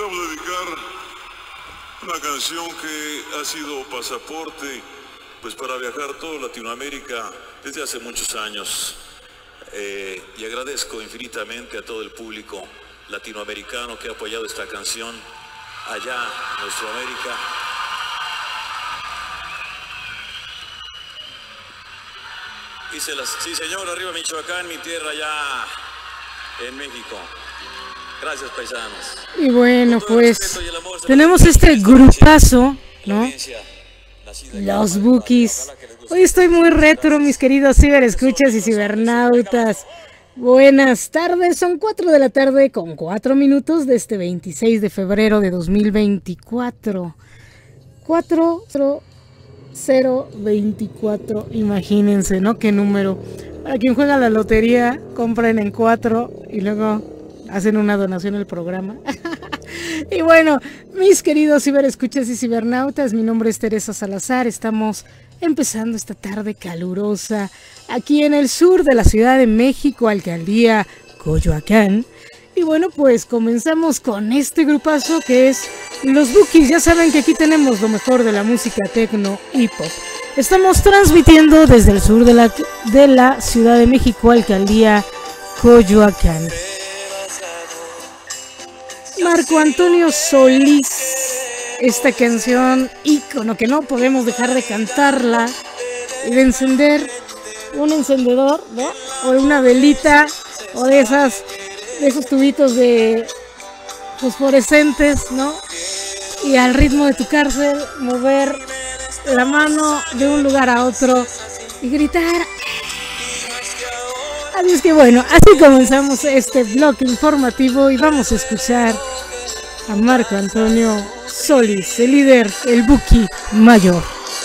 quisiéramos dedicar una canción que ha sido pasaporte pues para viajar toda Latinoamérica desde hace muchos años. Y agradezco infinitamente a todo el público latinoamericano que ha apoyado esta canción allá en nuestra América. Sí, señor, arriba Michoacán, mi tierra allá en México. Gracias, paisanos. Y bueno, pues tenemos este grupazo, ¿no? Los Bukis. Hoy estoy muy retro, mis queridos ciberescuchas y cibernautas. Buenas tardes, son 4 de la tarde con 4 minutos de este 26 de febrero de 2024. 4024, imagínense, ¿no? Qué número. Para quien juega la lotería, compren en 4 y luego hacen una donación al programa. Y bueno, mis queridos ciberescuchas y cibernautas, mi nombre es Teresa Salazar. Estamos empezando esta tarde calurosa aquí en el sur de la Ciudad de México, alcaldía Coyoacán. Y bueno, pues comenzamos con este grupazo que es Los Bukis. Ya saben que aquí tenemos lo mejor de la música techno y pop. Estamos transmitiendo desde el sur de la Ciudad de México, alcaldía Coyoacán. Marco Antonio Solís, esta canción ícono que no podemos dejar de cantarla y de encender un encendedor, ¿no? O una velita o de esos tubitos de fosforescentes, ¿no? Y al ritmo de tu cárcel mover la mano de un lugar a otro y gritar. Así es que bueno, así comenzamos este bloque informativo y vamos a escuchar a Marco Antonio Solís, el líder, el Buki mayor.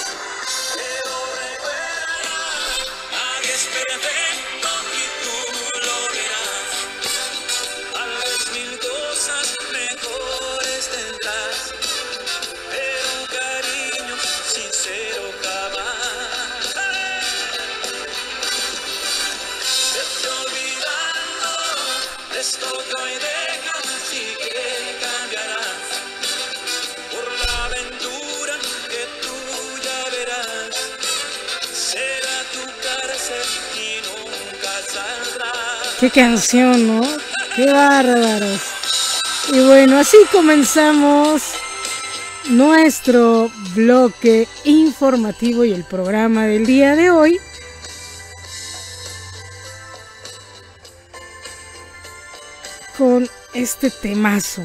Qué canción, ¿no? Qué bárbaros. Y bueno, así comenzamos nuestro bloque informativo y el programa del día de hoy. Con este temazo.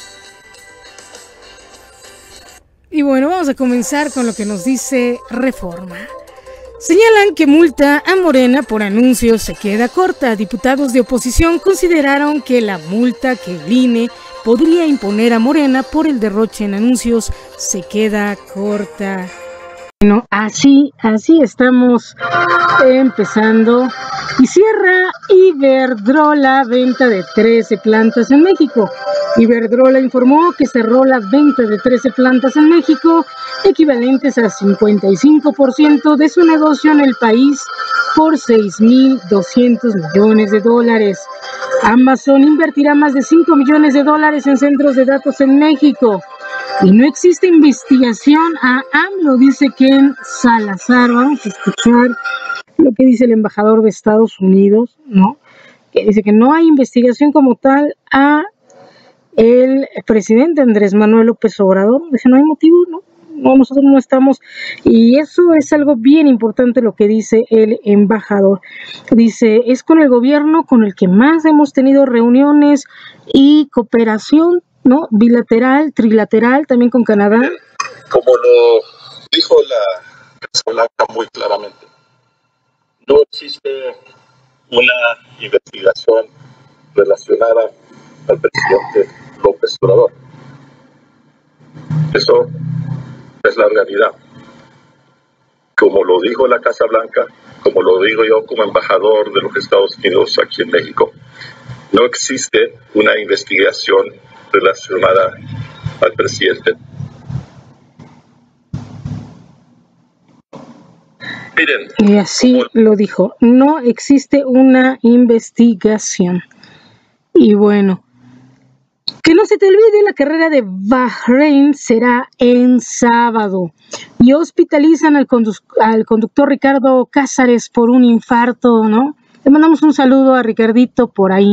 Y bueno, vamos a comenzar con lo que nos dice Reforma. Señalan que multa a Morena por anuncios se queda corta. Diputados de oposición consideraron que la multa que el INE podría imponer a Morena por el derroche en anuncios se queda corta. Bueno, así estamos empezando. Y cierra Iberdrola venta de 13 plantas en México. Iberdrola informó que cerró la venta de 13 plantas en México, equivalentes a 55% de su negocio en el país, por $6,200 millones. Amazon invertirá más de $5 millones en centros de datos en México. Y no existe investigación a AMLO, dice Ken Salazar. Vamos a escuchar lo que dice el embajador de Estados Unidos, ¿no? Que dice que no hay investigación como tal a el presidente Andrés Manuel López Obrador. Dice, no hay motivo, ¿no? No, nosotros no estamos. Y eso es algo bien importante lo que dice el embajador. Dice, es con el gobierno con el que más hemos tenido reuniones y cooperación, ¿no? Bilateral, trilateral, también con Canadá. Como lo dijo la Casa Blanca muy claramente, no existe una investigación relacionada al presidente López Obrador. Eso es la realidad. Como lo dijo la Casa Blanca, como lo digo yo como embajador de los Estados Unidos aquí en México, no existe una investigación relacionada al presidente. Miren, y así lo dijo, no existe una investigación. Y bueno, Que no se te olvide, la carrera de Bahrein será en sábado. Y hospitalizan al conductor Ricardo Cázares por un infarto, ¿no? Le mandamos un saludo a Ricardito por ahí.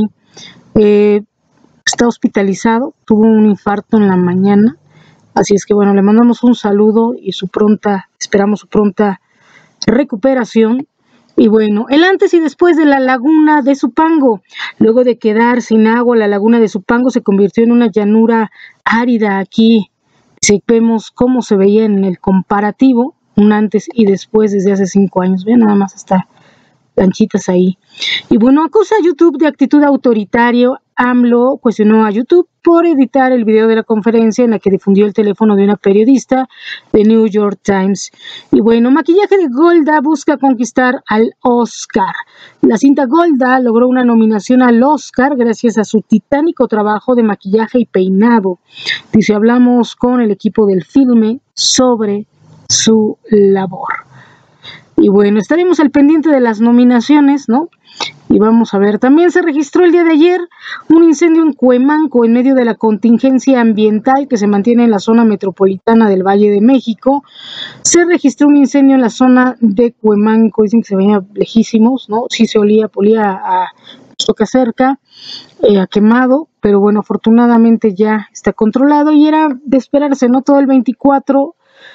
Está hospitalizado, tuvo un infarto en la mañana. Así es que bueno, le mandamos un saludo y esperamos su pronta recuperación. Y bueno, el antes y después de la laguna de Zumpango. Luego de quedar sin agua, la laguna de Zumpango se convirtió en una llanura árida aquí. Si vemos cómo se veía en el comparativo, un antes y después desde hace 5 años. Vean nada más hasta lanchitas ahí. Y bueno, acusa a YouTube de actitud autoritaria. AMLO cuestionó a YouTube por editar el video de la conferencia en la que difundió el teléfono de una periodista de New York Times. Y bueno, maquillaje de Golda busca conquistar al Oscar. La cinta Golda logró una nominación al Oscar gracias a su titánico trabajo de maquillaje y peinado. Dice, hablamos con el equipo del filme sobre su labor. Y bueno, estaremos al pendiente de las nominaciones, ¿no? Y vamos a ver, también se registró el día de ayer un incendio en Cuemanco en medio de la contingencia ambiental que se mantiene en la zona metropolitana del Valle de México. Se registró un incendio en la zona de Cuemanco, dicen que se veía lejísimos, ¿no? Sí se olía a toca cerca, a quemado, pero bueno, afortunadamente ya está controlado y era de esperarse, ¿no? Todo el 24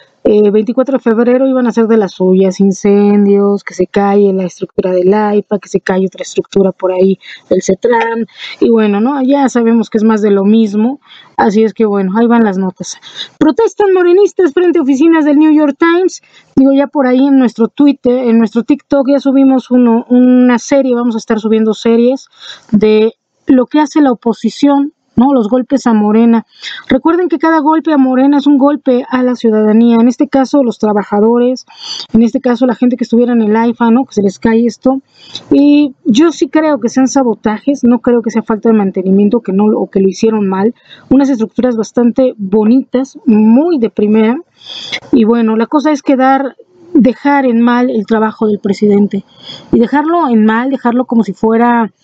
de febrero iban a hacer de las suyas, incendios, que se cae la estructura del AIFA, que se cae otra estructura por ahí del CETRAN, y bueno, ¿no? Ya sabemos que es más de lo mismo, así es que bueno, ahí van las notas. Protestan morenistas frente a oficinas del New York Times, digo ya por ahí en nuestro Twitter, en nuestro TikTok ya subimos una serie, vamos a estar subiendo series de lo que hace la oposición, ¿no? Los golpes a Morena. Recuerden que cada golpe a Morena es un golpe a la ciudadanía, en este caso los trabajadores, en este caso la gente que estuviera en el AIFA, ¿no? Que se les cae esto. Y yo sí creo que sean sabotajes, no creo que sea falta de mantenimiento, o que lo hicieron mal. Unas estructuras bastante bonitas, muy de primera. Y bueno, la cosa es dejar en mal el trabajo del presidente. Y dejarlo en mal, dejarlo como si fuera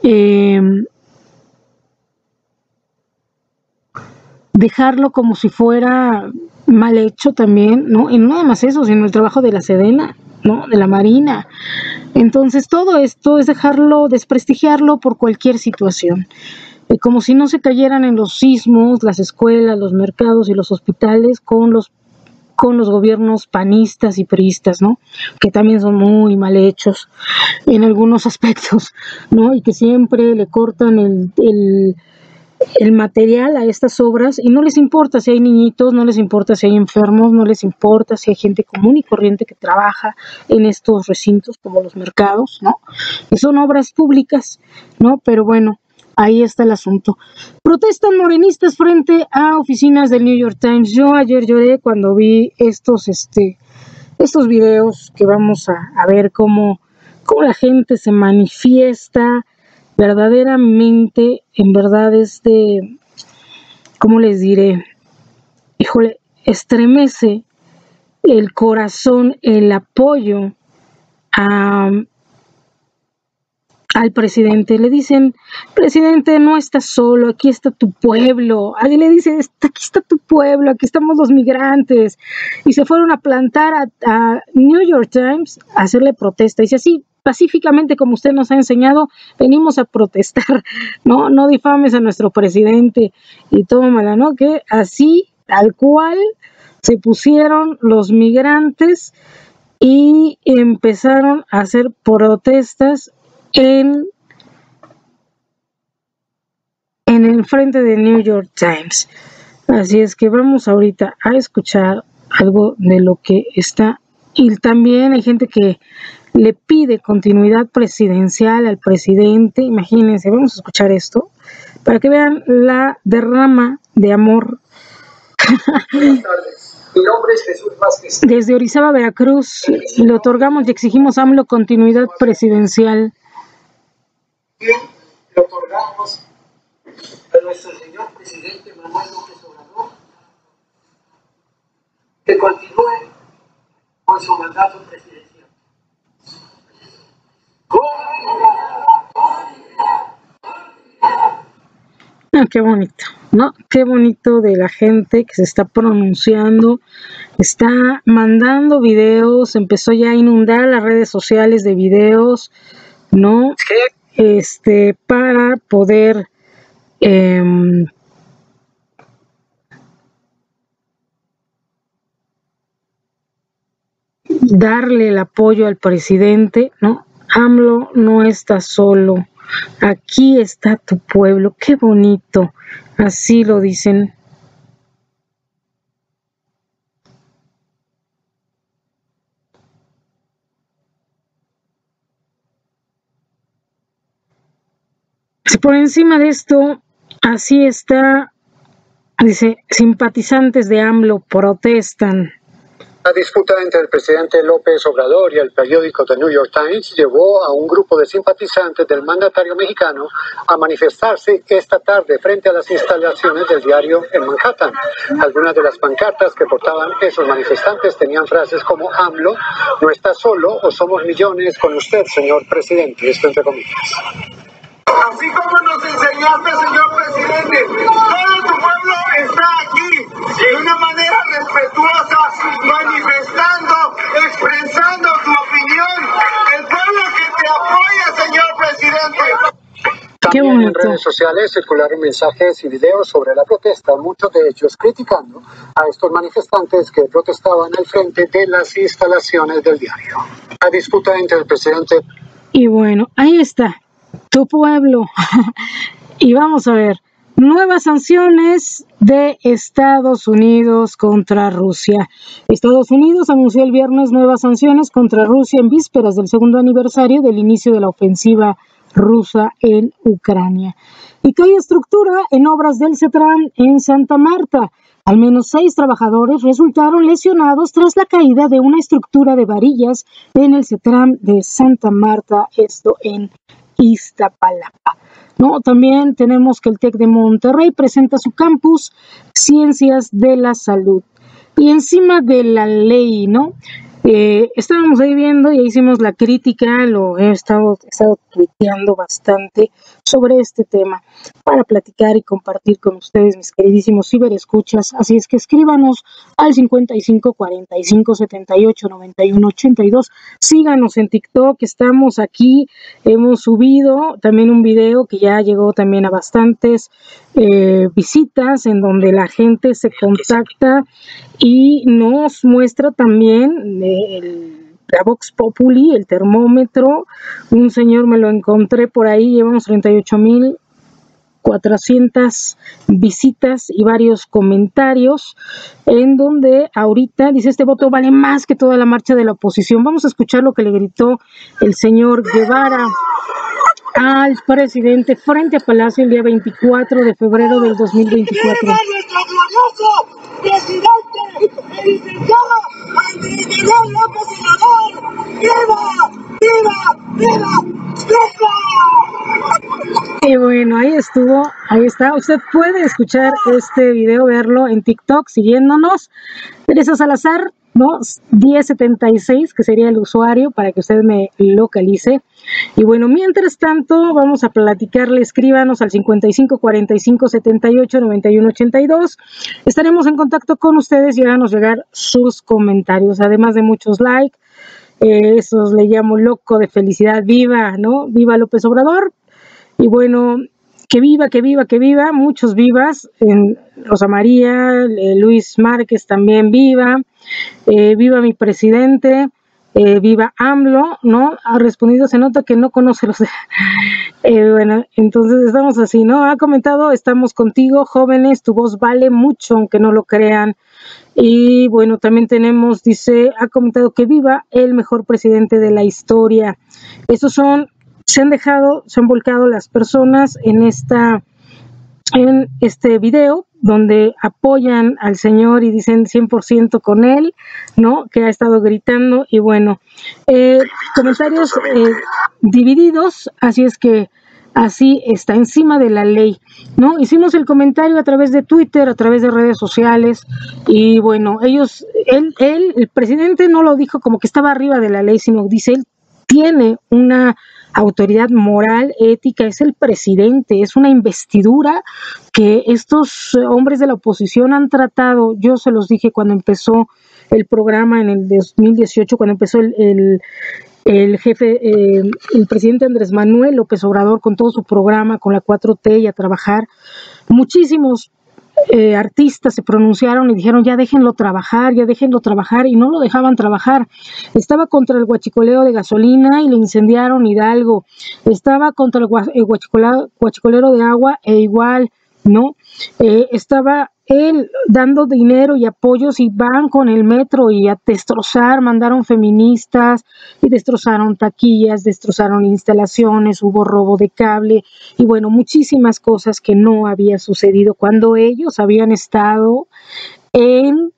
mal hecho también, ¿no? Y no nada más eso, sino el trabajo de la Sedena, ¿no? De la Marina. Entonces todo esto es desprestigiarlo por cualquier situación. Como si no se cayeran en los sismos, las escuelas, los mercados y los hospitales con los gobiernos panistas y priistas, ¿no? Que también son muy mal hechos en algunos aspectos, ¿no? Y que siempre le cortan el material a estas obras y no les importa si hay niñitos, no les importa si hay enfermos, no les importa si hay gente común y corriente que trabaja en estos recintos como los mercados, ¿no? Que son obras públicas, ¿no? Pero bueno, ahí está el asunto. Protestan morenistas frente a oficinas del New York Times. Yo ayer lloré cuando vi estos videos que vamos a ver cómo la gente se manifiesta verdaderamente, en verdad ¿cómo les diré? Híjole, estremece el corazón, el apoyo al presidente. Le dicen, presidente, no estás solo, aquí está tu pueblo. Alguien le dice, aquí está tu pueblo, aquí estamos los migrantes. Y se fueron a plantar a New York Times a hacerle protesta. Dice así, pacíficamente, como usted nos ha enseñado, venimos a protestar, no difames a nuestro presidente y tómala, ¿no? Que así, tal cual, se pusieron los migrantes y empezaron a hacer protestas en el frente de New York Times. Así es que vamos ahorita a escuchar algo de lo que está. Y también hay gente que le pide continuidad presidencial al presidente. Imagínense, vamos a escuchar esto para que vean la derrama de amor. Buenas tardes. Mi nombre es Jesús Vázquez. Desde Orizaba, Veracruz, le otorgamos y exigimos a AMLO continuidad presidencial. Y le otorgamos a nuestro señor presidente Manuel López Obrador que continúe con su mandato presidencial. Ah, qué bonito, ¿no? Qué bonito de la gente que se está pronunciando, está mandando videos, empezó ya a inundar las redes sociales de videos, ¿no? Para poder darle el apoyo al presidente, ¿no? AMLO no está solo, aquí está tu pueblo, qué bonito, así lo dicen. Si por encima de esto, así está, dice, simpatizantes de AMLO protestan. La disputa entre el presidente López Obrador y el periódico The New York Times llevó a un grupo de simpatizantes del mandatario mexicano a manifestarse esta tarde frente a las instalaciones del diario en Manhattan. Algunas de las pancartas que portaban esos manifestantes tenían frases como AMLO no está solo o somos millones con usted, señor presidente, esto entre comillas. Así como nos enseñaste, señor presidente, todo tu pueblo está aquí de una manera respetuosa, manifestando, expresando tu opinión. El pueblo que te apoya, señor presidente. También en redes sociales circularon mensajes y videos sobre la protesta, muchos de ellos criticando a estos manifestantes que protestaban al frente de las instalaciones del diario. La disputa entre el presidente... Y bueno, ahí está. Tu pueblo. Y vamos a ver, nuevas sanciones de Estados Unidos contra Rusia. Estados Unidos anunció el viernes nuevas sanciones contra Rusia en vísperas del segundo aniversario del inicio de la ofensiva rusa en Ucrania. Y cae estructura en obras del CETRAN en Santa Marta. Al menos 6 trabajadores resultaron lesionados tras la caída de una estructura de varillas en el CETRAN de Santa Marta, esto en Iztapalapa, ¿no? También tenemos que el TEC de Monterrey presenta su campus Ciencias de la Salud. Y encima de la ley, ¿no? Estábamos ahí viendo y ahí hicimos la crítica, lo he estado tuiteando bastante sobre este tema para platicar y compartir con ustedes, mis queridísimos ciberescuchas. Así es que escríbanos al 55 45 78 91 82. Síganos en TikTok, estamos aquí, hemos subido también un video que ya llegó también a bastantes visitas, en donde la gente se contacta y nos muestra también la Vox Populi, el termómetro. Un señor me lo encontré por ahí, llevamos 38,400 visitas y varios comentarios, en donde ahorita dice: este voto vale más que toda la marcha de la oposición. Vamos a escuchar lo que le gritó el señor Guevara al presidente frente a Palacio el día 24 de febrero del 2024. ¡Viva nuestro glorioso presidente, el licenciado Andrés Manuel López Obrador! ¡Viva! ¡Viva! ¡Viva! ¡Viva! Y bueno, ahí estuvo, ahí está. Usted puede escuchar este video, verlo en TikTok, siguiéndonos. Teresa Salazar, ¿no? 1076, que sería el usuario para que usted me localice. Y bueno, mientras tanto, vamos a platicarle. Escríbanos al 55 45 78 91 82. Estaremos en contacto con ustedes y háganos llegar sus comentarios, además de muchos likes. Esos le llamo loco de felicidad. Viva, ¿no? Viva López Obrador. Y bueno, que viva, que viva, que viva. Muchos vivas. Rosa María, Luis Márquez también viva. Viva mi presidente. Viva AMLO, ¿no? Ha respondido, se nota que no conoce los... bueno, entonces estamos así, ¿no? Ha comentado: estamos contigo, jóvenes, tu voz vale mucho, aunque no lo crean. Y bueno, también tenemos, dice, ha comentado que viva el mejor presidente de la historia. Estos son, se han volcado las personas en este video, donde apoyan al señor y dicen 100% con él, ¿no? Que ha estado gritando. Y bueno, comentarios divididos, así es que así está, encima de la ley, ¿no? Hicimos el comentario a través de Twitter, a través de redes sociales, y bueno, el presidente no lo dijo como que estaba arriba de la ley, sino dice, él tiene una autoridad moral, ética, es el presidente, es una investidura que estos hombres de la oposición han tratado. Yo se los dije cuando empezó el programa en el 2018, cuando empezó el jefe, el presidente Andrés Manuel López Obrador con todo su programa, con la 4T y a trabajar. Muchísimos artistas se pronunciaron y dijeron ya déjenlo trabajar, y no lo dejaban trabajar. Estaba contra el huachicoleo de gasolina y le incendiaron Hidalgo. Estaba contra el huachicolero de agua e igual, ¿no? Estaba él dando dinero y apoyos y van con el metro y a destrozar, mandaron feministas y destrozaron taquillas, destrozaron instalaciones, hubo robo de cable y bueno, muchísimas cosas que no había sucedido cuando ellos habían estado en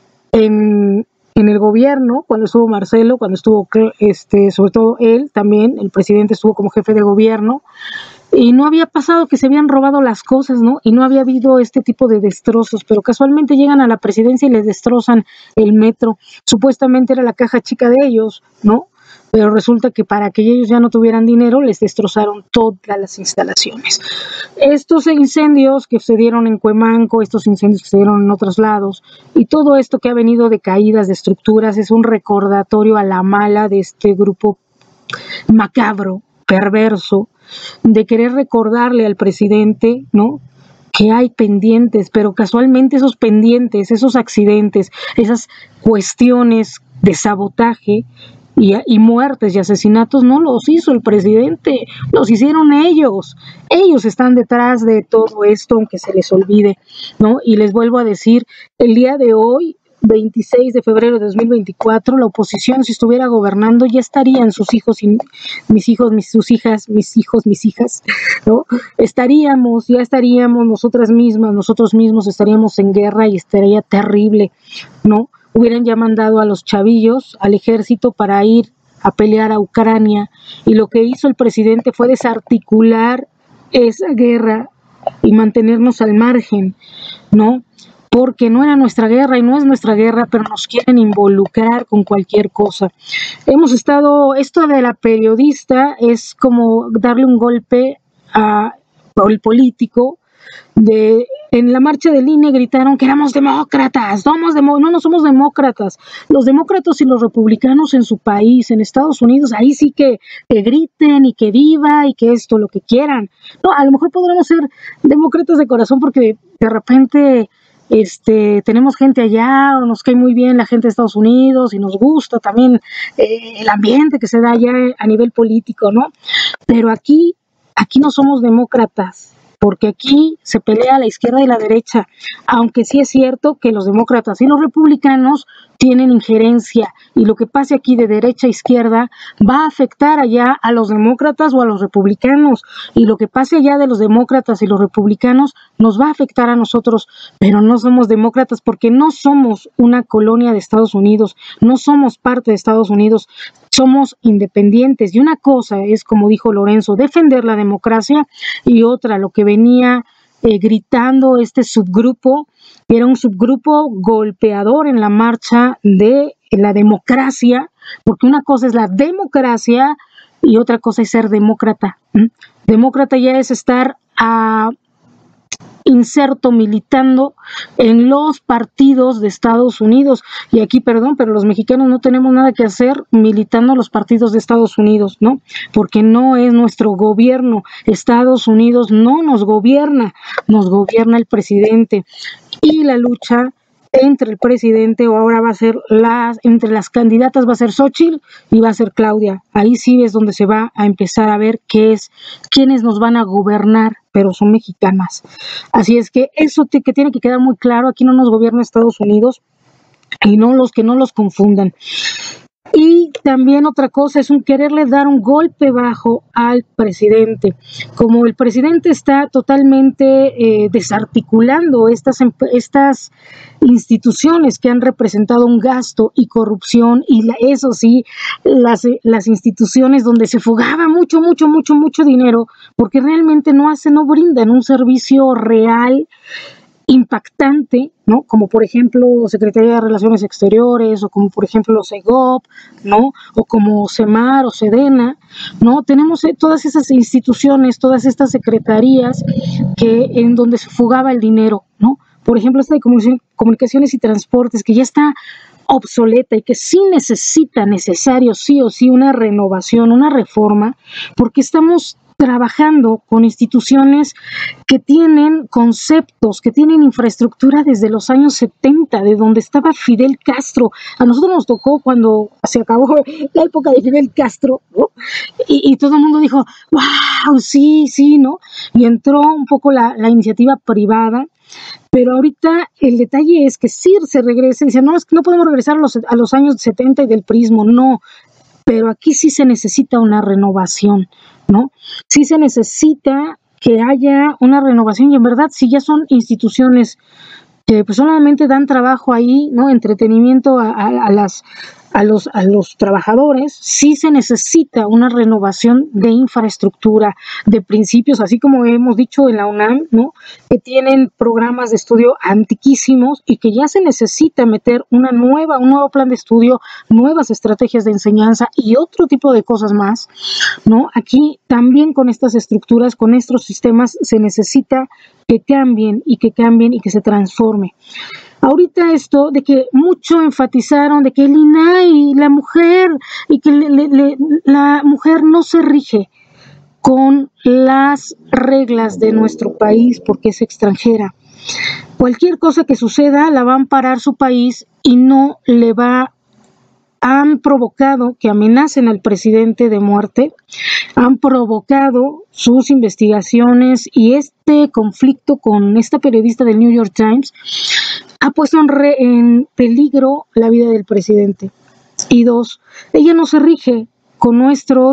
el gobierno, cuando estuvo Marcelo, cuando estuvo sobre todo él también, el presidente estuvo como jefe de gobierno. Y no había pasado que se habían robado las cosas, ¿no? Y no había habido este tipo de destrozos, pero casualmente llegan a la presidencia y les destrozan el metro. Supuestamente era la caja chica de ellos, ¿no? Pero resulta que para que ellos ya no tuvieran dinero, les destrozaron todas las instalaciones. Estos incendios que se dieron en Cuemanco, estos incendios que se dieron en otros lados, y todo esto que ha venido de caídas de estructuras, es un recordatorio a la mala de este grupo macabro, perverso, de querer recordarle al presidente, ¿no?, que hay pendientes, pero casualmente esos pendientes, esos accidentes, esas cuestiones de sabotaje y muertes y asesinatos no los hizo el presidente, los hicieron ellos. Ellos están detrás de todo esto, aunque se les olvide, ¿no? Y les vuelvo a decir, el día de hoy, 26 de febrero de 2024, la oposición, si estuviera gobernando, ya estarían sus hijos y mis hijos, sus hijas, mis hijos, mis hijas, ¿no? Ya estaríamos nosotros mismos estaríamos en guerra y estaría terrible, ¿no? Hubieran ya mandado a los chavillos al ejército para ir a pelear a Ucrania, y lo que hizo el presidente fue desarticular esa guerra y mantenernos al margen, ¿no? Porque no era nuestra guerra y no es nuestra guerra, pero nos quieren involucrar con cualquier cosa. Esto de la periodista es como darle un golpe al político. En la marcha del INE gritaron que éramos demócratas, no somos demócratas. Los demócratas y los republicanos en su país, en Estados Unidos, ahí sí que griten y que viva y que esto, lo que quieran. No, a lo mejor podremos ser demócratas de corazón porque de repente tenemos gente allá, o nos cae muy bien la gente de Estados Unidos y nos gusta también el ambiente que se da allá a nivel político, ¿no? Pero aquí no somos demócratas, porque aquí se pelea la izquierda y la derecha, aunque sí es cierto que los demócratas y los republicanos tienen injerencia, y lo que pase aquí de derecha a izquierda va a afectar allá a los demócratas o a los republicanos, y lo que pase allá de los demócratas y los republicanos nos va a afectar a nosotros, pero no somos demócratas porque no somos una colonia de Estados Unidos, no somos parte de Estados Unidos, somos independientes. Y una cosa es, como dijo Lorenzo, defender la democracia, y otra, lo que venía gritando este subgrupo, era un subgrupo golpeador en la marcha de la democracia, porque una cosa es la democracia y otra cosa es ser demócrata. Demócrata ya es estar inserto, militando en los partidos de Estados Unidos. Y aquí, perdón, pero los mexicanos no tenemos nada que hacer militando en los partidos de Estados Unidos, ¿no? Porque no es nuestro gobierno. Estados Unidos no nos gobierna el presidente. Y la lucha entre el presidente, o ahora va a ser entre las candidatas, va a ser Xóchitl y va a ser Claudia. Ahí sí es donde se va a empezar a ver quiénes nos van a gobernar, pero son mexicanas. Así es que eso que tiene que quedar muy claro, aquí no nos gobierna Estados Unidos, y no los que no los confundan. Y también otra cosa es quererle dar un golpe bajo al presidente. Como el presidente está totalmente desarticulando estas instituciones que han representado un gasto y corrupción, y eso sí, las instituciones donde se fugaba mucho dinero, porque realmente no brindan un servicio real impactante, ¿no? Como por ejemplo Secretaría de Relaciones Exteriores, o como por ejemplo CEGOP, ¿no? O como CEMAR o SEDENA, ¿no? Tenemos todas esas instituciones, todas estas secretarías en donde se fugaba el dinero, ¿no? Por ejemplo, esta de comunicaciones y transportes, que ya está obsoleta y que sí necesita sí o sí una renovación, una reforma, porque estamos trabajando con instituciones que tienen conceptos, que tienen infraestructura desde los años 70, de donde estaba Fidel Castro. A nosotros nos tocó cuando se acabó la época de Fidel Castro, ¿no? Y todo el mundo dijo, wow, sí, ¿no? Y entró un poco la iniciativa privada. Pero ahorita el detalle es que sí se regresa, dice, no, es que no podemos regresar a los años 70 y del prismo, no, pero aquí sí se necesita una renovación, ¿no? Sí se necesita que haya una renovación y en verdad sí ya son instituciones que pues solamente dan trabajo ahí, ¿no? Entretenimiento a los trabajadores. Sí se necesita una renovación de infraestructura, de principios, así como hemos dicho en la UNAM, ¿no? Que tienen programas de estudio antiquísimos y que ya se necesita meter un nuevo plan de estudio, nuevas estrategias de enseñanza y otro tipo de cosas más, ¿no? Aquí también con estas estructuras, con estos sistemas, se necesita que cambien y que se transforme. Ahorita esto de que mucho enfatizaron de que el INAI, la mujer, y que la mujer no se rige con las reglas de nuestro país porque es extranjera. Cualquier cosa que suceda la va a amparar su país y no le va. Han provocado que amenacen al presidente de muerte, han provocado sus investigaciones y este conflicto con esta periodista del New York Times ha puesto en peligro la vida del presidente. Y dos, ella no se rige con nuestro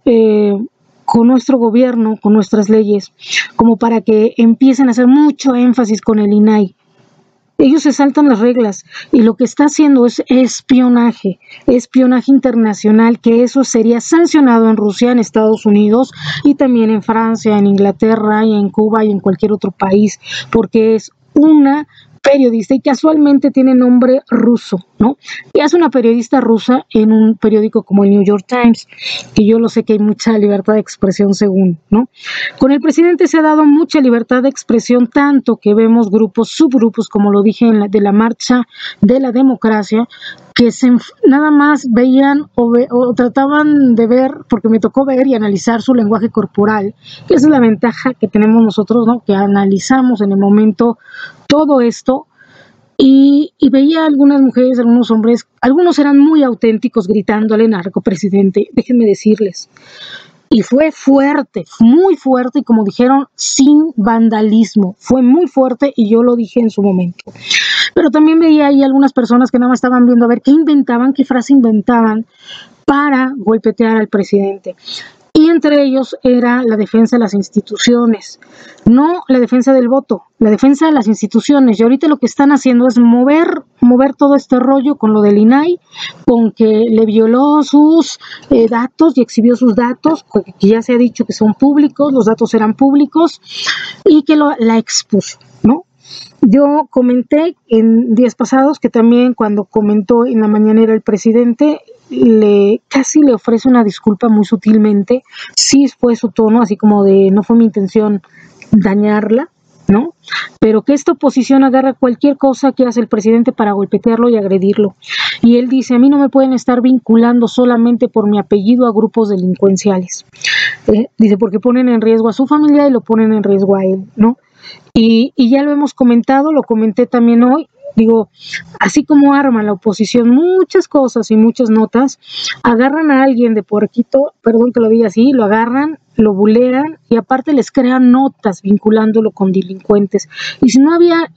gobierno, con nuestras leyes, como para que empiecen a hacer mucho énfasis con el INAI. Ellos se saltan las reglas y lo que está haciendo es espionaje internacional, que eso sería sancionado en Rusia, en Estados Unidos y también en Francia, en Inglaterra y en Cuba y en cualquier otro país, porque es una periodista y casualmente tiene nombre ruso, ¿no? Y es una periodista rusa en un periódico como el New York Times, que yo lo sé que hay mucha libertad de expresión según, ¿no? Con el presidente se ha dado mucha libertad de expresión, tanto que vemos subgrupos, como lo dije de la marcha de la democracia, que nada más veían o trataban de ver, porque me tocó ver y analizar su lenguaje corporal, que esa es la ventaja que tenemos nosotros, ¿no? Que analizamos en el momento todo esto, y veía a algunas mujeres, algunos hombres, algunos eran muy auténticos gritándole narco presidente, déjenme decirles. Y fue fuerte, muy fuerte, y como dijeron, sin vandalismo. Fue muy fuerte y yo lo dije en su momento. Pero también veía ahí algunas personas que nada más estaban viendo a ver qué frase inventaban para golpetear al presidente. Y entre ellos era la defensa de las instituciones, no la defensa del voto, la defensa de las instituciones. Y ahorita lo que están haciendo es mover todo este rollo con lo del INAI, con que le violó sus datos y exhibió sus datos, que ya se ha dicho que son públicos, los datos eran públicos, y que la expuso, ¿no? Yo comenté en días pasados que también cuando comentó en la mañanera el presidente, casi le ofrece una disculpa muy sutilmente. Sí fue su tono, así como de no fue mi intención dañarla, ¿no? Pero que esta oposición agarra cualquier cosa que hace el presidente para golpetearlo y agredirlo. Y él dice, a mí no me pueden estar vinculando solamente por mi apellido a grupos delincuenciales. Dice, porque ponen en riesgo a su familia y lo ponen en riesgo a él, ¿no? Y ya lo hemos comentado, lo comenté también hoy. Digo, así como arma la oposición muchas cosas y muchas notas, agarran a alguien de puerquito, perdón que lo diga así, lo agarran, lo bulean y aparte les crean notas vinculándolo con delincuentes. Y si no había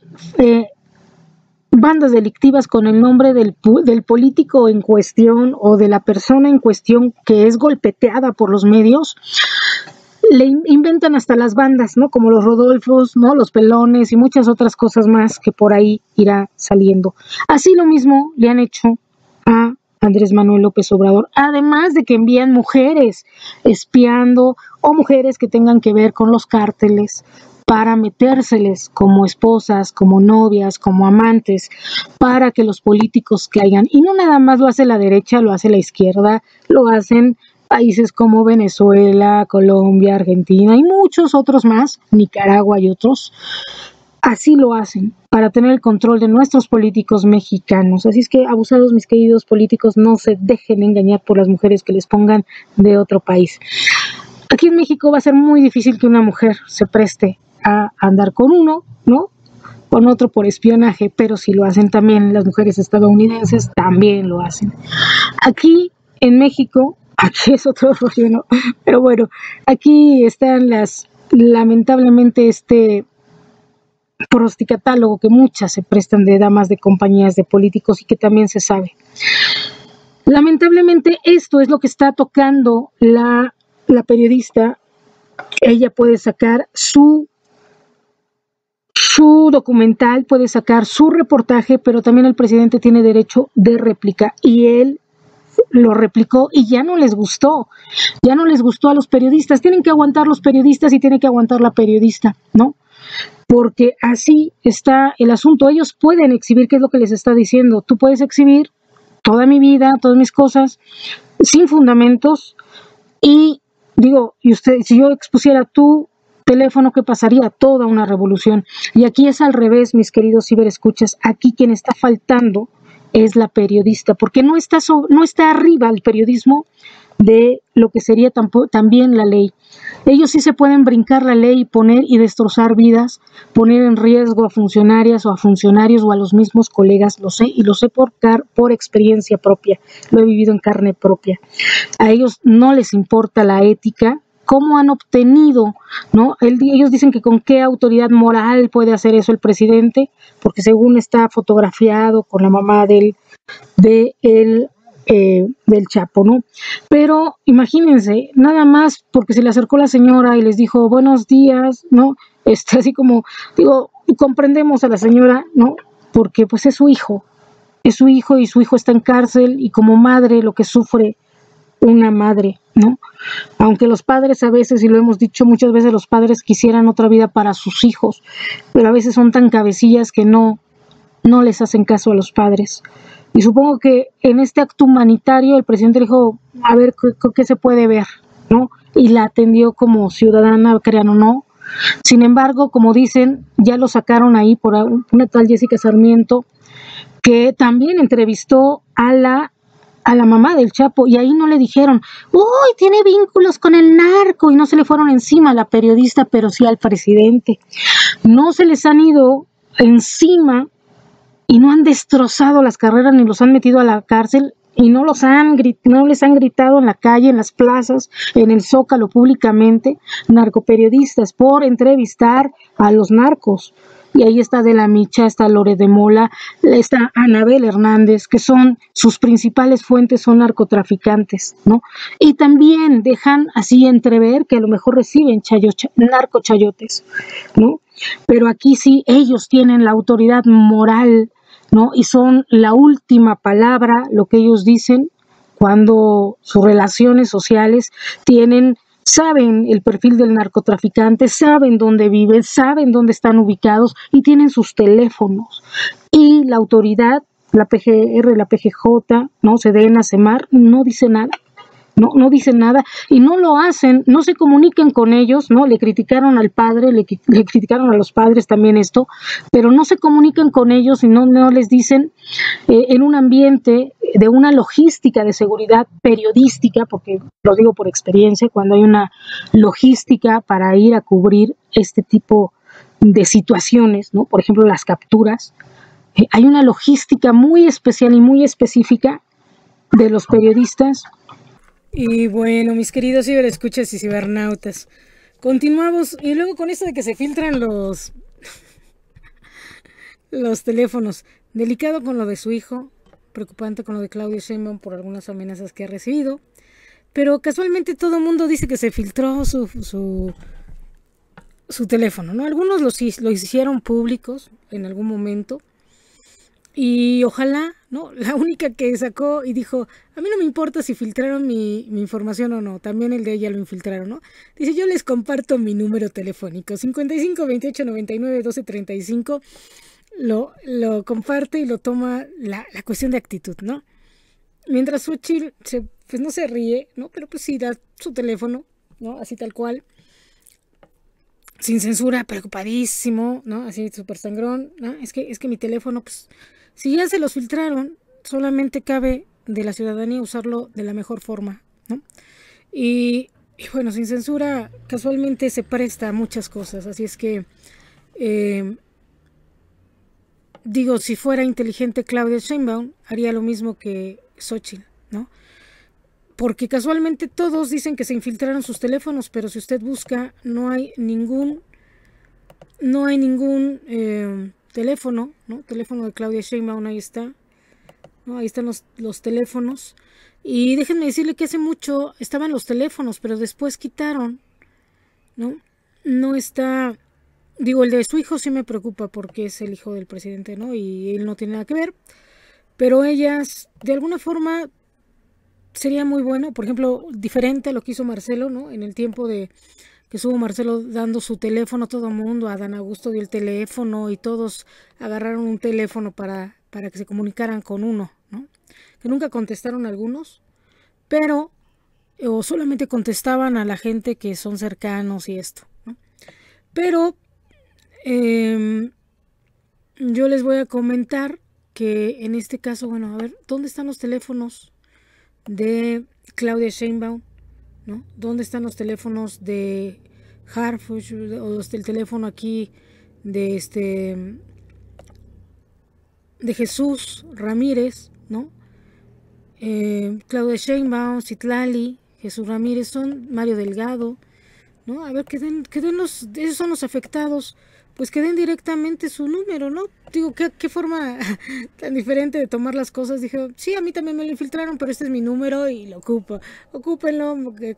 bandas delictivas con el nombre del político en cuestión o de la persona en cuestión que es golpeteada por los medios, le inventan hasta las bandas, ¿no? Como los Rodolfos, ¿no? Los Pelones y muchas otras cosas más que por ahí irá saliendo. Así lo mismo le han hecho a Andrés Manuel López Obrador, además de que envían mujeres espiando o mujeres que tengan que ver con los cárteles para metérseles como esposas, como novias, como amantes, para que los políticos caigan. Y no nada más lo hace la derecha, lo hace la izquierda, lo hacen países como Venezuela, Colombia, Argentina y muchos otros más, Nicaragua y otros. Así lo hacen, para tener el control de nuestros políticos mexicanos. Así es que, abusados, mis queridos políticos, no se dejen engañar por las mujeres que les pongan de otro país. Aquí en México va a ser muy difícil que una mujer se preste a andar con uno, ¿no? Con otro por espionaje, pero si lo hacen también las mujeres estadounidenses, también lo hacen. Aquí en México, aquí es otro rollo, ¿no? Pero bueno, aquí están lamentablemente prosticatálogo que muchas se prestan de damas de compañías de políticos y que también se sabe. Lamentablemente esto es lo que está tocando la periodista. Ella puede sacar su documental, puede sacar su reportaje, pero también el presidente tiene derecho de réplica y él lo replicó y ya no les gustó a los periodistas. Tienen que aguantar los periodistas y tiene que aguantar la periodista, ¿no? Porque así está el asunto. Ellos pueden exhibir qué es lo que les está diciendo. Tú puedes exhibir toda mi vida, todas mis cosas, sin fundamentos. Y digo, si yo expusiera tu teléfono, ¿qué pasaría? Toda una revolución. Y aquí es al revés, mis queridos ciberescuchas. Aquí quien está faltando es la periodista, porque no está arriba el periodismo de lo que sería también la ley. Ellos sí se pueden brincar la ley y poner y destrozar vidas, poner en riesgo a funcionarias o a funcionarios o a los mismos colegas, lo sé, y lo sé por experiencia propia, lo he vivido en carne propia. A ellos no les importa la ética, cómo han obtenido, ¿no? Ellos dicen que con qué autoridad moral puede hacer eso el presidente, porque según está fotografiado con la mamá del Chapo, ¿no? Pero imagínense, nada más porque se le acercó la señora y les dijo buenos días, ¿no? Así como, digo, comprendemos a la señora, ¿no? Porque pues es su hijo y su hijo está en cárcel y como madre lo que sufre una madre, ¿no? Aunque los padres a veces, y lo hemos dicho muchas veces, los padres quisieran otra vida para sus hijos, pero a veces son tan cabecillas que no les hacen caso a los padres. Y supongo que en este acto humanitario el presidente dijo, a ver qué se puede ver, ¿no? Y la atendió como ciudadana, crean o no. Sin embargo, como dicen, ya lo sacaron ahí por una tal Jessica Sarmiento, que también entrevistó a la mamá del Chapo, y ahí no le dijeron, uy, tiene vínculos con el narco, y no se le fueron encima a la periodista, pero sí al presidente. No se les han ido encima y no han destrozado las carreras ni los han metido a la cárcel y no les han gritado en la calle, en las plazas, en el Zócalo públicamente, narcoperiodistas por entrevistar a los narcos. Y ahí está De la Micha, está Lore de Mola, está Anabel Hernández, que son sus principales fuentes, son narcotraficantes, ¿no? Y también dejan así entrever que a lo mejor reciben narcochayotes, ¿no? Pero aquí sí, ellos tienen la autoridad moral, ¿no? Y son la última palabra, lo que ellos dicen, cuando sus relaciones sociales saben el perfil del narcotraficante, saben dónde viven, saben dónde están ubicados y tienen sus teléfonos. Y la autoridad, la PGR, la PGJ, ¿no? Sedena, Semar, no dice nada. No dicen nada y no lo hacen, no se comunican con ellos, ¿no? Le criticaron al padre, le criticaron a los padres también esto, pero no se comunican con ellos y no les dicen en un ambiente de una logística de seguridad periodística, porque lo digo por experiencia, cuando hay una logística para ir a cubrir este tipo de situaciones, ¿no? Por ejemplo, las capturas, hay una logística muy especial y muy específica de los periodistas. Y bueno, mis queridos ciberescuchas y cibernautas, continuamos. Y luego con esto de que se filtran los teléfonos, delicado con lo de su hijo, preocupante con lo de Claudia Sheinbaum por algunas amenazas que ha recibido, pero casualmente todo el mundo dice que se filtró su teléfono, ¿no? Algunos lo hicieron públicos en algún momento Y ojalá, ¿no? La única que sacó y dijo, a mí no me importa si filtraron mi información o no, también el de ella lo infiltraron, ¿no? Dice, yo les comparto mi número telefónico, 55 28 99 12 35, lo comparte y lo toma la cuestión de actitud, ¿no? Mientras Xochitl pues no se ríe, ¿no? Pero pues sí da su teléfono, ¿no? Así tal cual, sin censura, preocupadísimo, ¿no? Así súper sangrón, ¿no? Es que mi teléfono, pues, si ya se los filtraron, solamente cabe de la ciudadanía usarlo de la mejor forma, ¿no? Y bueno, sin censura, casualmente se presta a muchas cosas, así es que, digo, si fuera inteligente Claudia Sheinbaum, haría lo mismo que Xochitl, ¿no? Porque casualmente todos dicen que se infiltraron sus teléfonos, pero si usted busca, no hay ningún teléfono, ¿no? Teléfono de Claudia Sheinbaum, ahí está, ¿no? Ahí están los teléfonos. Y déjenme decirle que hace mucho estaban los teléfonos, pero después quitaron, ¿no? No está, digo, el de su hijo sí me preocupa porque es el hijo del presidente, ¿no? Y él no tiene nada que ver, pero ellas, de alguna forma, sería muy bueno, por ejemplo, diferente a lo que hizo Marcelo, ¿no? En el tiempo de que estuvo Marcelo dando su teléfono a todo el mundo, a Adán Augusto dio el teléfono y todos agarraron un teléfono para que se comunicaran con uno, ¿no? Que nunca contestaron algunos, pero o solamente contestaban a la gente que son cercanos y esto, ¿no? Pero yo les voy a comentar que en este caso, bueno, a ver, ¿dónde están los teléfonos de Claudia Sheinbaum, ¿no? ¿Dónde están los teléfonos de Harfuch o el teléfono aquí de de Jesús Ramírez, ¿no? Claudia Sheinbaum, Citlali, Jesús Ramírez, son Mario Delgado, ¿no? A ver, que den esos son los afectados, pues que den directamente su número, ¿no? Digo, qué forma tan diferente de tomar las cosas. Dije, sí, a mí también me lo infiltraron, pero este es mi número y lo ocúpenlo,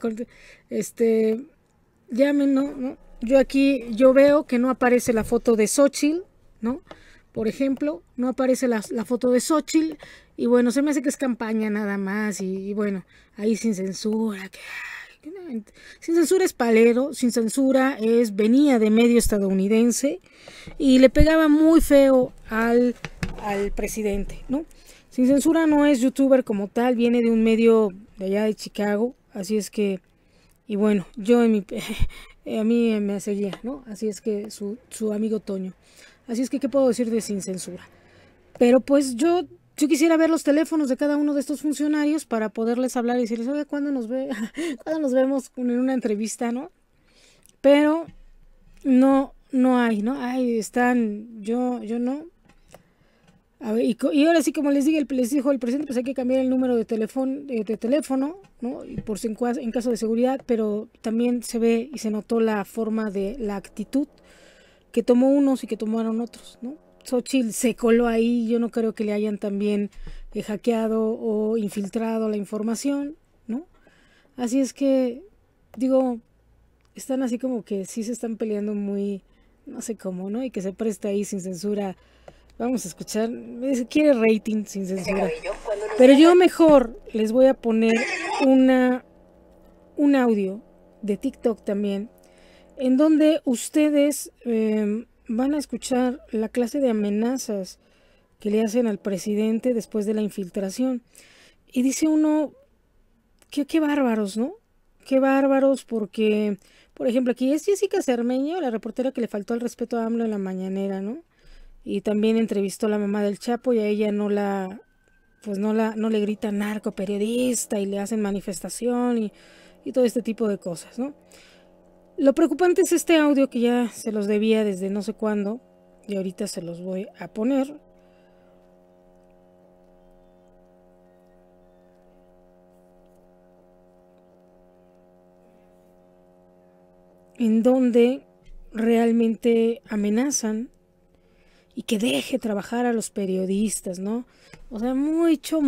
llamen, ¿no? Yo veo que no aparece la foto de Xochitl, ¿no? Por ejemplo, no aparece la foto de Xochitl, y bueno, se me hace que es campaña nada más, y bueno, ahí sin censura, sin censura es palero, sin censura venía de medio estadounidense y le pegaba muy feo al presidente, ¿no? Sin censura no es youtuber como tal, viene de un medio de allá de Chicago, así es que, y bueno, yo a mí me seguía, ¿no? Así es que su amigo Toño. Así es que, ¿qué puedo decir de sin censura? Pero pues yo quisiera ver los teléfonos de cada uno de estos funcionarios para poderles hablar y decirles, oye, ¿cuándo nos vemos en una entrevista, no? Pero no hay, ¿no? Ahí están, yo no. A ver, y ahora sí, como les dijo el presidente, pues hay que cambiar el número de teléfono, ¿no? Y en caso de seguridad, pero también se ve y se notó la forma de la actitud que tomó unos y que tomaron otros, ¿no? Xochitl se coló ahí, yo no creo que le hayan también hackeado o infiltrado la información, ¿no? Así es que, digo, están así como que sí se están peleando muy, no sé cómo, ¿no? Y que se presta ahí sin censura. Vamos a escuchar, quiere rating sin censura. Pero yo mejor les voy a poner un audio de TikTok también, en donde ustedes van a escuchar la clase de amenazas que le hacen al presidente después de la infiltración. Y dice uno, qué bárbaros, ¿no? Qué bárbaros, porque, por ejemplo, aquí es Jessica Cermeño, la reportera que le faltó el respeto a AMLO en la mañanera, ¿no? Y también entrevistó a la mamá del Chapo y a ella no le grita narco periodista y le hacen manifestación y todo este tipo de cosas, ¿no? Lo preocupante es este audio que ya se los debía desde no sé cuándo y ahorita se los voy a poner. En donde realmente amenazan y que deje trabajar a los periodistas, ¿no? O sea, mucho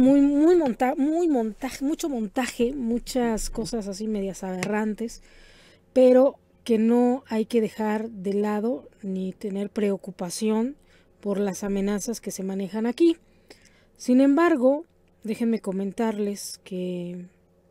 montaje, muchas cosas así medias aberrantes, pero que no hay que dejar de lado ni tener preocupación por las amenazas que se manejan aquí. Sin embargo, déjenme comentarles que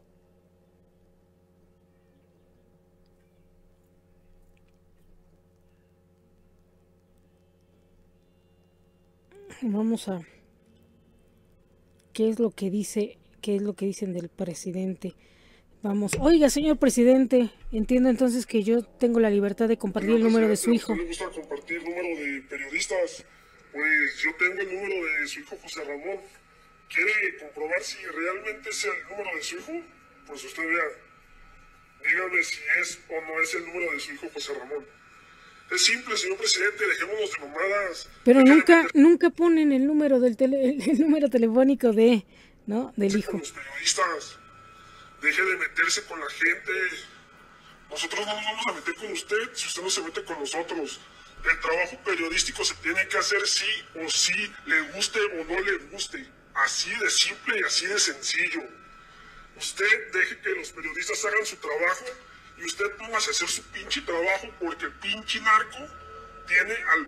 vamos a qué es lo que dicen del presidente. Vamos, oiga, señor presidente, entiendo entonces que yo tengo la libertad de compartir el número de su hijo. ¿Le gusta compartir el número de periodistas? Pues yo tengo el número de su hijo José Ramón. ¿Quiere comprobar si realmente es el número de su hijo? Pues usted vea. Dígame si es o no es el número de su hijo José Ramón. Es simple, señor presidente, dejémonos de mamadas. Pero nunca ponen el número el número telefónico del hijo. Los periodistas, deje de meterse con la gente. Nosotros no nos vamos a meter con usted si usted no se mete con nosotros. El trabajo periodístico se tiene que hacer sí o sí, le guste o no le guste. Así de simple y así de sencillo. Usted deje que los periodistas hagan su trabajo y usted póngase a hacer su pinche trabajo, porque el pinche narco tiene al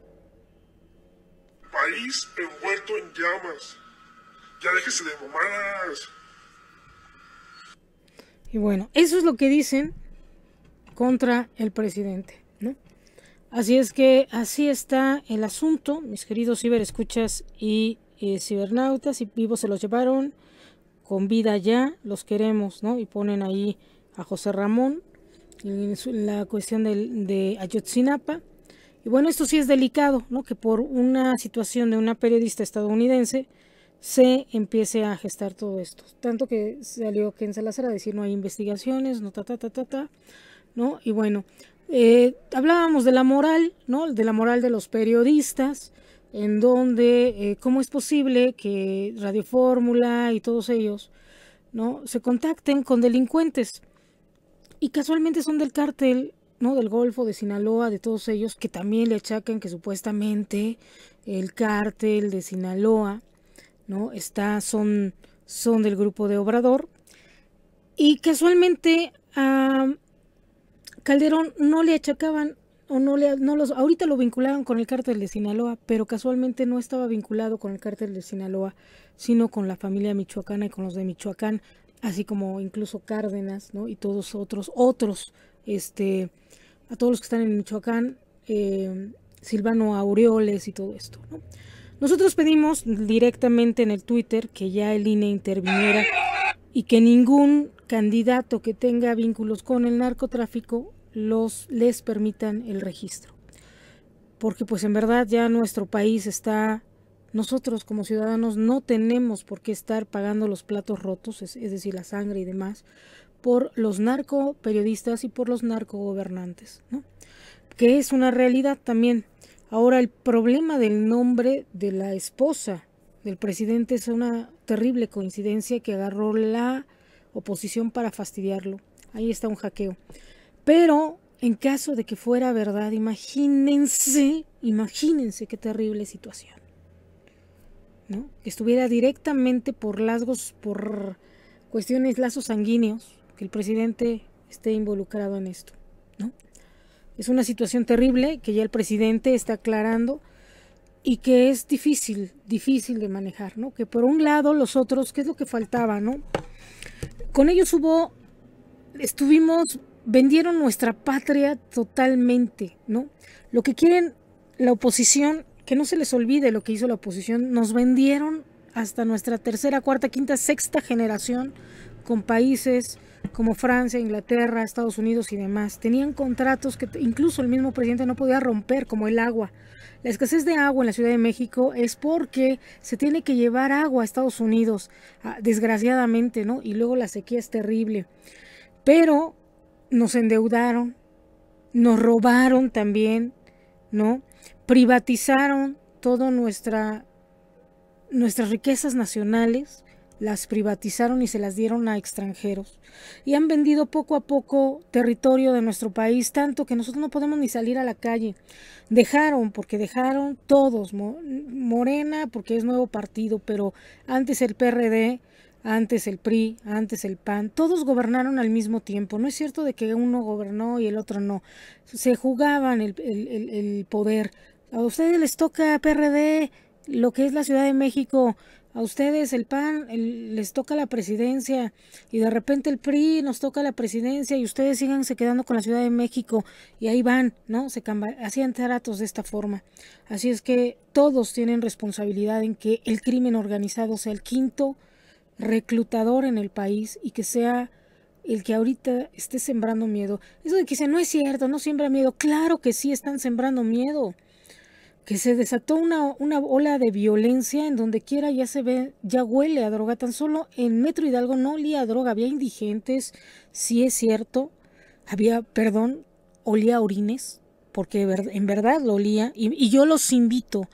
país envuelto en llamas. Ya déjese de mamadas. Y bueno, eso es lo que dicen contra el presidente, ¿no? Así es que así está el asunto, mis queridos ciberescuchas y cibernautas, y vivos se los llevaron, con vida ya, los queremos, ¿no? Y ponen ahí a José Ramón, la cuestión de Ayotzinapa. Y bueno, esto sí es delicado, ¿no? Que por una situación de una periodista estadounidense se empiece a gestar todo esto. Tanto que salió Ken Salazar a decir no hay investigaciones, no ¿no? Y bueno, hablábamos de la moral, ¿no? De la moral de los periodistas, en donde cómo es posible que Radio Fórmula y todos ellos, ¿no? Se contacten con delincuentes y casualmente son del cártel, ¿no? Del Golfo, de Sinaloa, de todos ellos, que también le achacan que supuestamente el cártel de Sinaloa, ¿no? son del grupo de Obrador, y casualmente a Calderón no le achacaban o ahorita lo vinculaban con el cártel de Sinaloa, pero casualmente no estaba vinculado con el cártel de Sinaloa, sino con la familia michoacana y con los de Michoacán, así como incluso Cárdenas, ¿no? Y todos otros, a todos los que están en Michoacán, Silvano Aureoles y todo esto, ¿no? Nosotros pedimos directamente en el Twitter que ya el INE interviniera y que ningún candidato que tenga vínculos con el narcotráfico les permitan el registro, porque pues en verdad ya nuestro país nosotros como ciudadanos no tenemos por qué estar pagando los platos rotos, es decir, la sangre y demás, por los narcoperiodistas y por los narcogobernantes, ¿no? Que es una realidad también. Ahora, el problema del nombre de la esposa del presidente es una terrible coincidencia que agarró la oposición para fastidiarlo. Ahí está un hackeo. Pero en caso de que fuera verdad, imagínense qué terrible situación, ¿no? Que estuviera directamente por cuestiones, lazos sanguíneos, que el presidente esté involucrado en esto, ¿no? Es una situación terrible que ya el presidente está aclarando y que es difícil de manejar, ¿no? Que por un lado los otros, ¿qué es lo que faltaba, no? Con ellos vendieron nuestra patria totalmente, ¿no? Lo que quieren la oposición, que no se les olvide lo que hizo la oposición, nos vendieron hasta nuestra tercera, cuarta, quinta, sexta generación con países como Francia, Inglaterra, Estados Unidos y demás. Tenían contratos que incluso el mismo presidente no podía romper, como el agua. La escasez de agua en la Ciudad de México es porque se tiene que llevar agua a Estados Unidos, desgraciadamente, ¿no? Y luego la sequía es terrible. Pero nos endeudaron, nos robaron también, ¿no? Privatizaron todas nuestras riquezas nacionales, las privatizaron y se las dieron a extranjeros. Y han vendido poco a poco territorio de nuestro país, tanto que nosotros no podemos ni salir a la calle. Dejaron todos, Morena porque es nuevo partido, pero antes el PRD, antes el PRI, antes el PAN, todos gobernaron al mismo tiempo. No es cierto de que uno gobernó y el otro no. Se jugaban el poder. A ustedes les toca PRD, lo que es la Ciudad de México. A ustedes el PAN les toca la presidencia y de repente el PRI nos toca la presidencia y ustedes síganse quedando con la Ciudad de México y ahí van, ¿no? Hacían tratos de esta forma. Así es que todos tienen responsabilidad en que el crimen organizado sea el quinto reclutador en el país y que sea el que ahorita esté sembrando miedo. Eso de que dice, no es cierto, no siembra miedo. Claro que sí están sembrando miedo. Que se desató una ola de violencia en donde quiera ya se ve, ya huele a droga. Tan solo en Metro Hidalgo no olía a droga, había indigentes, sí es cierto, olía a orines, porque en verdad lo olía, y yo los invito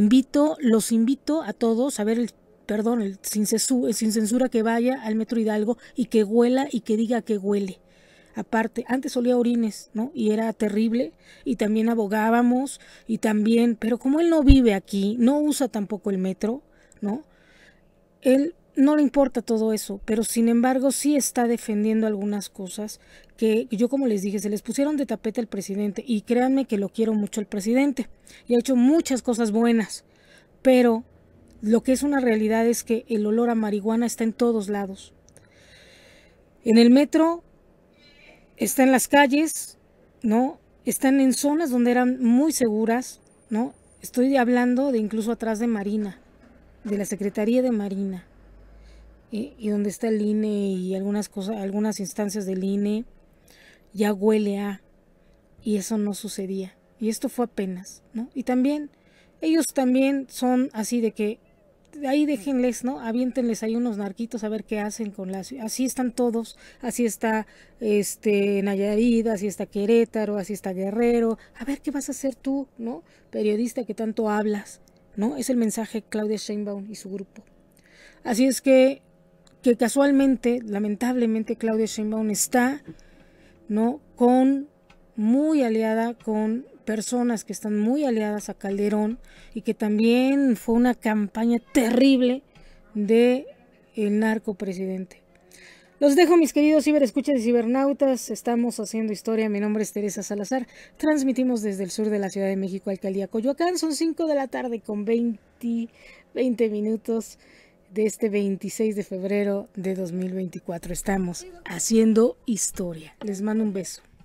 a todos a ver sin censura que vaya al Metro Hidalgo y que huela y que diga que huele. Aparte, antes olía a orines, ¿no? Y era terrible, y también abogábamos, pero como él no vive aquí, no usa tampoco el metro, ¿no? Él no le importa todo eso, pero sin embargo sí está defendiendo algunas cosas que yo, como les dije, se les pusieron de tapete al presidente, y créanme que lo quiero mucho al presidente, y ha hecho muchas cosas buenas, pero lo que es una realidad es que el olor a marihuana está en todos lados. En el metro, está en las calles, ¿no? Están en zonas donde eran muy seguras, ¿no? Estoy hablando de incluso atrás de Marina, de la Secretaría de Marina, y donde está el INE y algunas instancias del INE, ya huele a, y eso no sucedía. Y esto fue apenas, ¿no? Y también, ellos también son así de que, ahí déjenles, ¿no? Aviéntenles ahí unos narquitos a ver qué hacen con así están todos, así está Nayarit, así está Querétaro, así está Guerrero, a ver qué vas a hacer tú, ¿no? Periodista que tanto hablas, ¿no? Es el mensaje de Claudia Sheinbaum y su grupo. Así es que casualmente, lamentablemente, Claudia Sheinbaum está, ¿no? Muy aliada con personas que están muy aliadas a Calderón, y que también fue una campaña terrible de el narcopresidente. Los dejo, mis queridos ciberescuchas y cibernautas. Estamos haciendo historia. Mi nombre es Teresa Salazar. Transmitimos desde el sur de la Ciudad de México, Alcaldía Coyoacán. Son 5 de la tarde con 20 minutos de este 26 de febrero de 2024. Estamos haciendo historia. Les mando un beso.